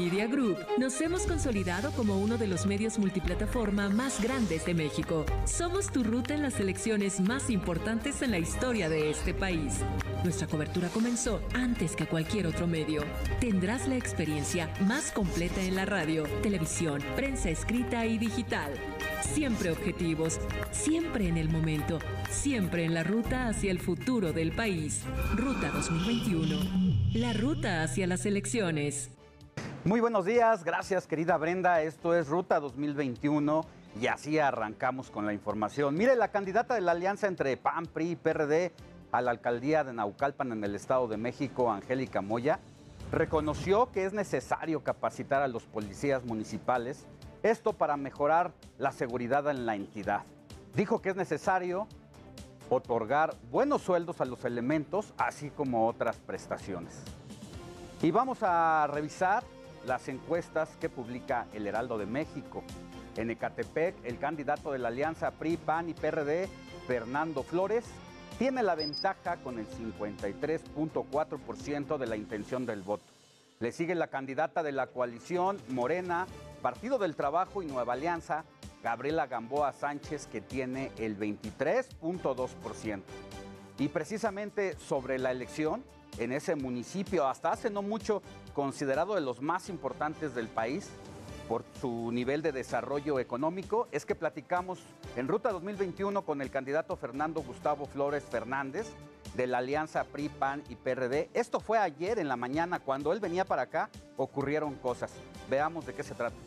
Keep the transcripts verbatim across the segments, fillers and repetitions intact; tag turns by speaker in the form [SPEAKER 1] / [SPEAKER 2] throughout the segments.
[SPEAKER 1] Media Group nos hemos consolidado como uno de los medios multiplataforma más grandes de México. Somos tu ruta en las elecciones más importantes en la historia de este país. Nuestra cobertura comenzó antes que cualquier otro medio. Tendrás la experiencia más completa en la radio, televisión, prensa escrita y digital. Siempre objetivos, siempre en el momento, siempre en la ruta hacia el futuro del país. Ruta dos mil veintiuno, la ruta hacia las elecciones.
[SPEAKER 2] Muy buenos días, gracias querida Brenda, esto es Ruta dos mil veintiuno y así arrancamos con la información. Mire, la candidata de la alianza entre P A N, P R I y P R D a la alcaldía de Naucalpan en el Estado de México, Angélica Moya, reconoció que es necesario capacitar a los policías municipales, esto para mejorar la seguridad en la entidad. Dijo que es necesario otorgar buenos sueldos a los elementos, así como otras prestaciones. Y vamos a revisar las encuestas que publica el Heraldo de México. En Ecatepec, el candidato de la alianza P R I, P A N y P R D, Fernando Flores, tiene la ventaja con el cincuenta y tres punto cuatro por ciento de la intención del voto. Le sigue la candidata de la coalición Morena, Partido del Trabajo y Nueva Alianza, Gabriela Gamboa Sánchez, que tiene el veintitrés punto dos por ciento. Y precisamente sobre la elección, en ese municipio, hasta hace no mucho considerado de los más importantes del país por su nivel de desarrollo económico, es que platicamos en Ruta dos mil veintiuno con el candidato Fernando Gustavo Flores Fernández de la alianza P R I, P A N y P R D. Esto fue ayer en la mañana, cuando él venía para acá, ocurrieron cosas. Veamos de qué se trata.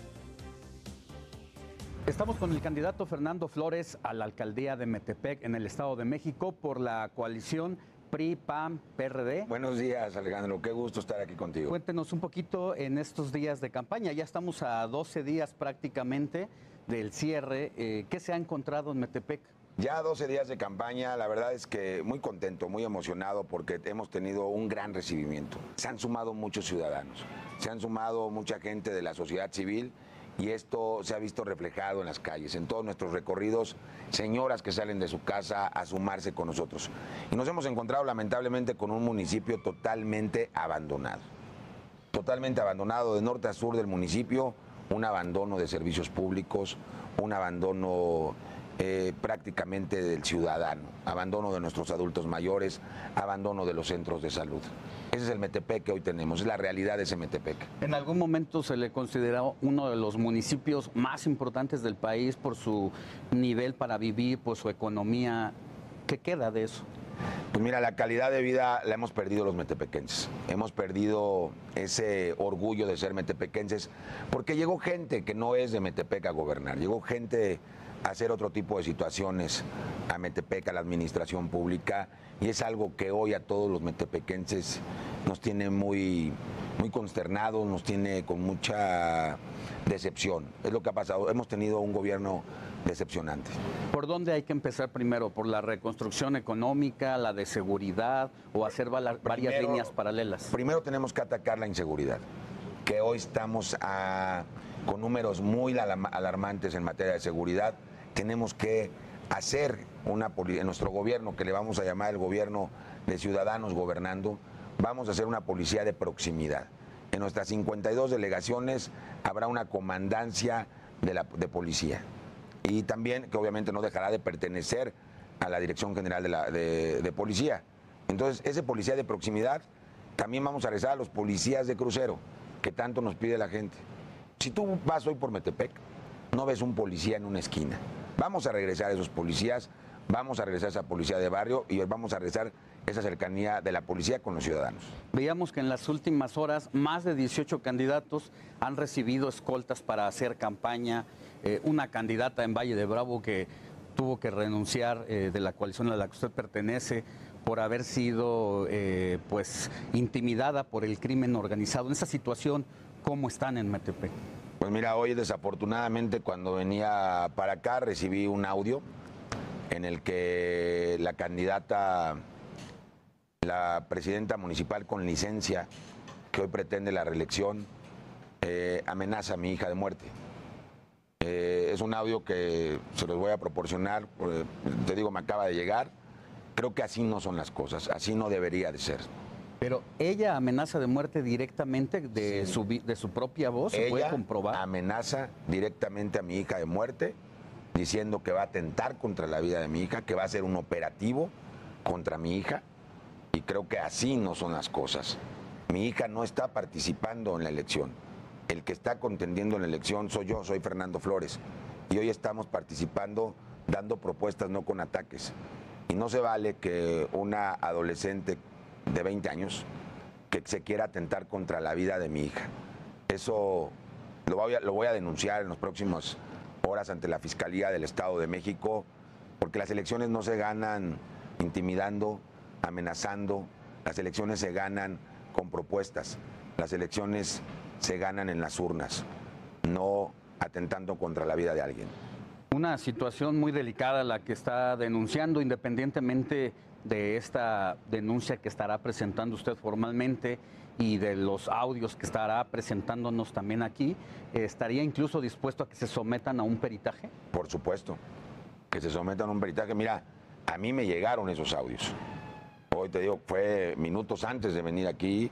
[SPEAKER 2] Estamos con el candidato Fernando Flores a la alcaldía de Metepec en el Estado de México por la coalición P R I, P A N, P R D.
[SPEAKER 3] Buenos días, Alejandro. Qué gusto estar aquí contigo.
[SPEAKER 2] Cuéntenos un poquito en estos días de campaña. Ya estamos a doce días prácticamente del cierre. Eh, ¿Qué se ha encontrado en Metepec?
[SPEAKER 3] Ya doce días de campaña, la verdad es que muy contento, muy emocionado porque hemos tenido un gran recibimiento. Se han sumado muchos ciudadanos, se han sumado mucha gente de la sociedad civil y esto se ha visto reflejado en las calles, en todos nuestros recorridos, señoras que salen de su casa a sumarse con nosotros. Y nos hemos encontrado lamentablemente con un municipio totalmente abandonado, totalmente abandonado de norte a sur del municipio, un abandono de servicios públicos, un abandono Eh, prácticamente del ciudadano, abandono de nuestros adultos mayores, abandono de los centros de salud. Ese es el Metepec que hoy tenemos, es la realidad de ese Metepec.
[SPEAKER 2] ¿En algún momento se le consideró uno de los municipios más importantes del país por su nivel para vivir, por su economía? ¿Qué queda de eso?
[SPEAKER 3] Pues mira, la calidad de vida la hemos perdido los metepequenses. Hemos perdido ese orgullo de ser metepequenses porque llegó gente que no es de Metepec a gobernar, llegó gente a hacer otro tipo de situaciones a Metepec, a la administración pública, y es algo que hoy a todos los metepequenses nos tiene muy, muy consternados, nos tiene con mucha decepción. Es lo que ha pasado, hemos tenido un gobierno decepcionante.
[SPEAKER 2] ¿Por dónde hay que empezar primero? ¿Por la reconstrucción económica, la de seguridad o hacer varias primero, líneas paralelas?
[SPEAKER 3] Primero tenemos que atacar la inseguridad, que hoy estamos a, con números muy alarmantes en materia de seguridad. Tenemos que hacer una en nuestro gobierno, que le vamos a llamar el gobierno de ciudadanos gobernando, vamos a hacer una policía de proximidad. En nuestras cincuenta y dos delegaciones habrá una comandancia de, la, de policía. Y también que obviamente no dejará de pertenecer a la Dirección General de, la, de, de Policía. Entonces, ese policía de proximidad, también vamos a regresar a los policías de crucero, que tanto nos pide la gente. Si tú vas hoy por Metepec, no ves un policía en una esquina. Vamos a regresar a esos policías, vamos a regresar a esa policía de barrio y vamos a regresar esa cercanía de la policía con los ciudadanos.
[SPEAKER 2] Veíamos que en las últimas horas más de dieciocho candidatos han recibido escoltas para hacer campaña. Eh, una candidata en Valle de Bravo que tuvo que renunciar eh, de la coalición a la que usted pertenece por haber sido eh, pues intimidada por el crimen organizado. En esa situación, ¿cómo están en Metepec?
[SPEAKER 3] Pues mira, hoy desafortunadamente cuando venía para acá recibí un audio en el que la candidata, la presidenta municipal con licencia, que hoy pretende la reelección, eh, amenaza a mi hija de muerte. Eh, es un audio que se los voy a proporcionar, eh, te digo, me acaba de llegar. Creo que así no son las cosas, así no debería de ser.
[SPEAKER 2] Pero ella amenaza de muerte directamente de, sí. su, de su propia voz, ¿se
[SPEAKER 3] ella
[SPEAKER 2] puede comprobar?
[SPEAKER 3] Amenaza directamente a mi hija de muerte, diciendo que va a atentar contra la vida de mi hija, que va a hacer un operativo contra mi hija, y creo que así no son las cosas. Mi hija no está participando en la elección. El que está contendiendo en la elección soy yo, soy Fernando Flores, y hoy estamos participando dando propuestas, no con ataques. Y no se vale que una adolescente de veinte años que se quiera atentar contra la vida de mi hija. Eso lo voy a, lo voy a denunciar en las próximas horas ante la Fiscalía del Estado de México, porque las elecciones no se ganan intimidando, amenazando, las elecciones se ganan con propuestas, las elecciones se ganan en las urnas, no atentando contra la vida de alguien.
[SPEAKER 2] Una situación muy delicada la que está denunciando, independientemente de esta denuncia que estará presentando usted formalmente y de los audios que estará presentándonos también aquí, ¿estaría incluso dispuesto a que se sometan a un peritaje?
[SPEAKER 3] Por supuesto, que se sometan a un peritaje. Mira, a mí me llegaron esos audios. Hoy te digo, fue minutos antes de venir aquí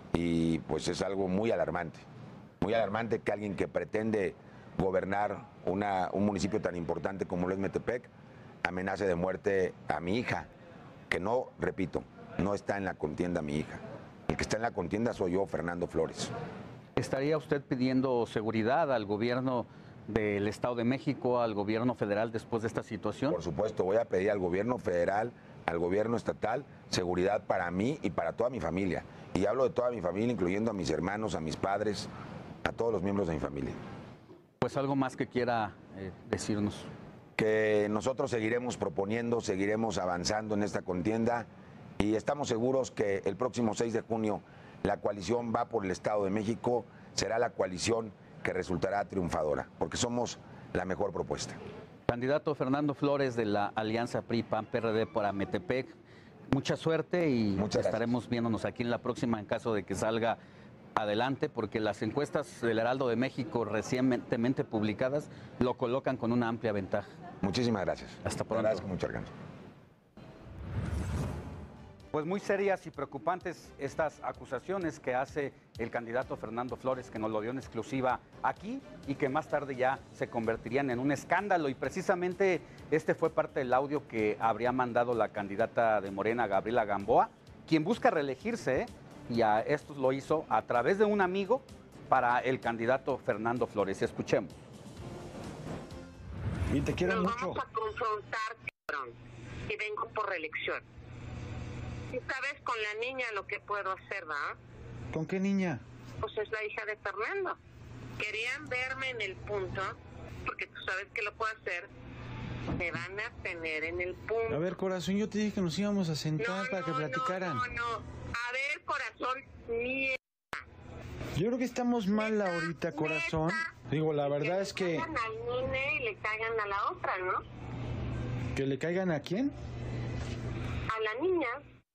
[SPEAKER 3] y pues es algo muy alarmante. Muy alarmante que alguien que pretende gobernar una, un municipio tan importante como lo es Metepec amenace de muerte a mi hija, que no, repito, no está en la contienda mi hija. El que está en la contienda soy yo, Fernando Flores.
[SPEAKER 2] ¿Estaría usted pidiendo seguridad al gobierno del Estado de México, al gobierno federal después de esta situación?
[SPEAKER 3] Por supuesto, voy a pedir al gobierno federal, al gobierno estatal, seguridad para mí y para toda mi familia. Y hablo de toda mi familia, incluyendo a mis hermanos, a mis padres, a todos los miembros de mi familia.
[SPEAKER 2] Pues algo más que quiera eh, decirnos.
[SPEAKER 3] Que nosotros seguiremos proponiendo, seguiremos avanzando en esta contienda y estamos seguros que el próximo seis de junio la coalición Va por el Estado de México será la coalición que resultará triunfadora, porque somos la mejor propuesta.
[SPEAKER 2] Candidato Fernando Flores de la Alianza P R I P A N P R D para Metepec, mucha suerte y
[SPEAKER 3] Muchas
[SPEAKER 2] estaremos
[SPEAKER 3] gracias.
[SPEAKER 2] viéndonos aquí en la próxima en caso de que salga adelante, porque las encuestas del Heraldo de México recientemente publicadas lo colocan con una amplia ventaja.
[SPEAKER 3] Muchísimas gracias.
[SPEAKER 2] Hasta pronto.
[SPEAKER 3] Gracias con mucho orgullo.
[SPEAKER 2] Pues muy serias y preocupantes estas acusaciones que hace el candidato Fernando Flores, que nos lo dio en exclusiva aquí y que más tarde ya se convertirían en un escándalo. Y precisamente este fue parte del audio que habría mandado la candidata de Morena, Gabriela Gamboa, quien busca reelegirse, ¿eh? Y a esto lo hizo a través de un amigo para el candidato Fernando Flores. Escuchemos.
[SPEAKER 4] Y te quiero
[SPEAKER 5] Nos
[SPEAKER 4] mucho.
[SPEAKER 5] Vamos a confrontar, cabrón, y vengo por reelección. Y sabes con la niña lo que puedo hacer, ¿va?
[SPEAKER 4] ¿Con qué niña?
[SPEAKER 5] Pues es la hija de Fernando. Querían verme en el punto, porque tú sabes que lo puedo hacer. Me van a tener en el punto.
[SPEAKER 4] A ver, corazón, yo te dije que nos íbamos a sentar
[SPEAKER 5] no,
[SPEAKER 4] para que
[SPEAKER 5] no,
[SPEAKER 4] platicaran.
[SPEAKER 5] No, no, no. A ver, corazón, mierda.
[SPEAKER 4] Yo creo que estamos mal
[SPEAKER 5] Neta,
[SPEAKER 4] ahorita, corazón.
[SPEAKER 5] neta.
[SPEAKER 4] Digo, la
[SPEAKER 5] Y
[SPEAKER 4] verdad
[SPEAKER 5] que
[SPEAKER 4] es que...
[SPEAKER 5] le caigan al nene y le caigan a la otra, ¿no?
[SPEAKER 4] ¿Que le caigan a quién?
[SPEAKER 5] A la niña.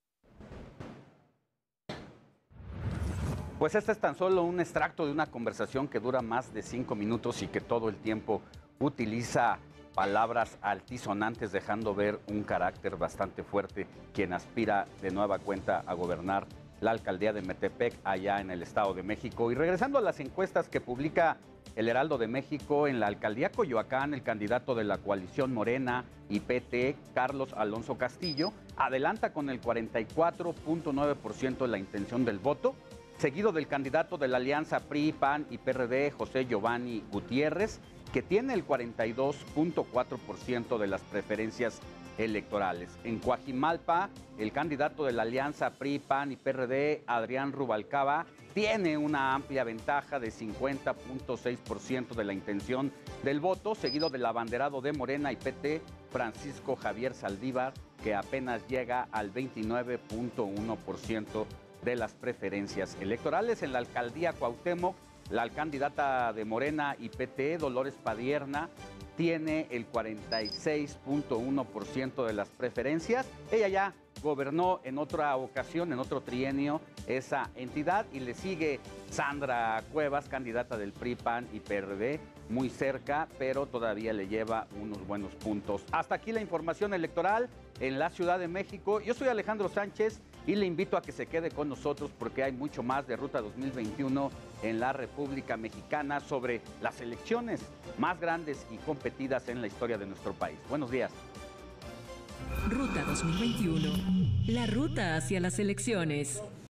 [SPEAKER 2] Pues este es tan solo un extracto de una conversación que dura más de cinco minutos y que todo el tiempo utiliza palabras altisonantes, dejando ver un carácter bastante fuerte, quien aspira de nueva cuenta a gobernar la alcaldía de Metepec allá en el Estado de México. Y regresando a las encuestas que publica el Heraldo de México, en la alcaldía Coyoacán, el candidato de la coalición Morena y P T, Carlos Alonso Castillo, adelanta con el cuarenta y cuatro punto nueve por ciento de la intención del voto, seguido del candidato de la alianza P R I, P A N y P R D, José Giovanni Gutiérrez, que tiene el cuarenta y dos punto cuatro por ciento de las preferencias electorales. En Coajimalpa, el candidato de la alianza P R I, P A N y P R D, Adrián Rubalcaba, tiene una amplia ventaja de cincuenta punto seis por ciento de la intención del voto, seguido del abanderado de Morena y P T, Francisco Javier Saldívar, que apenas llega al veintinueve punto uno por ciento de las preferencias electorales. En la alcaldía Cuauhtémoc, la candidata de Morena y P T, Dolores Padierna, tiene el cuarenta y seis punto uno por ciento de las preferencias. Ella ya gobernó en otra ocasión, en otro trienio, esa entidad, y le sigue Sandra Cuevas, candidata del P R I, P A N y P R D, muy cerca, pero todavía le lleva unos buenos puntos. Hasta aquí la información electoral en la Ciudad de México. Yo soy Alejandro Sánchez y le invito a que se quede con nosotros porque hay mucho más de Ruta dos mil veintiuno en la República Mexicana sobre las elecciones más grandes y competidas en la historia de nuestro país. Buenos días.
[SPEAKER 1] Ruta dos mil veintiuno, la ruta hacia las elecciones.